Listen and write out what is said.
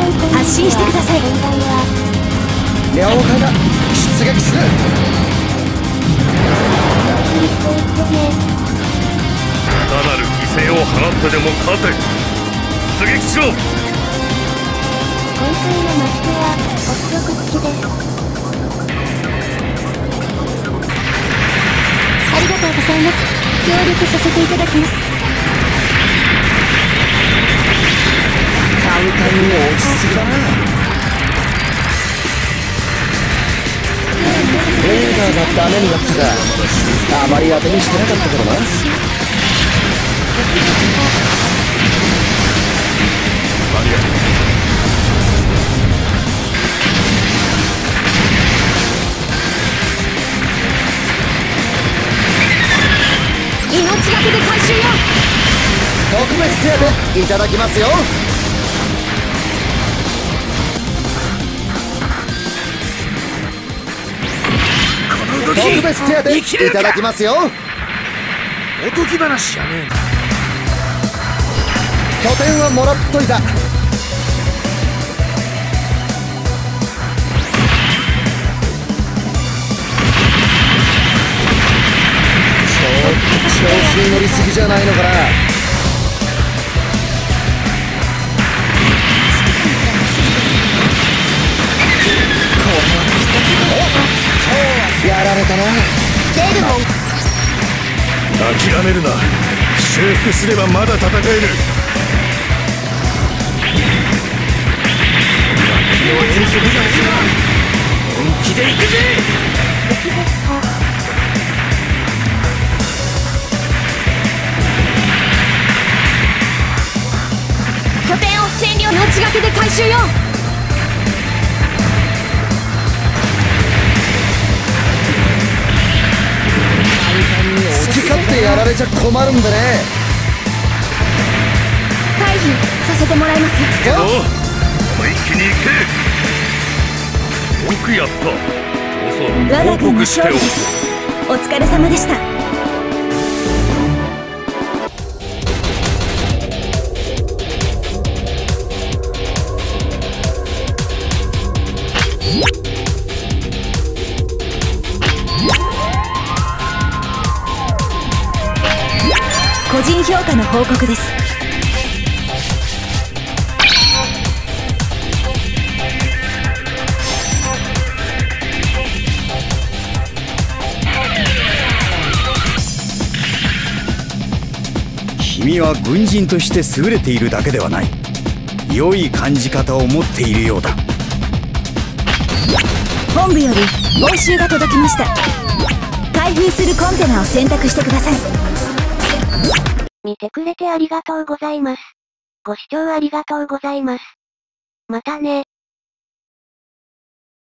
発進してください。 了解だ。出撃する。 単なる犠牲を払ってでも勝て。出撃しろ。 今回のマッチは北極付きです。 ありがとうございます。協力させていただきます。 簡単に落ちすぎだな。レーダーがダメになったか。あまり当てにしてなかったけどな。 命がけで回収よ。 特別手当いただきますよ。特別手当いただきますよ。 おとぎ話じゃねえな。 拠点はもらっといた。調子に乗りすぎじゃないのかな。やられたな。 出るもん。 諦めるな。修復すればまだ戦える。遠足じゃねえな。本気で行くぜ。 拠点を占領。命がけで回収よ。 好き勝手やられちゃ困るんでね。 退避させてもらいます。 けど思いっきり行け。よくやった。 我が軍の勝利です。お疲れ様でした。個人評価の報告です。 君は軍人として優れているだけではない。良い感じ方を持っているようだ。 本部より報酬が届きました。開封するコンテナを選択してください。 見てくれてありがとうございます。ご視聴ありがとうございます。またね。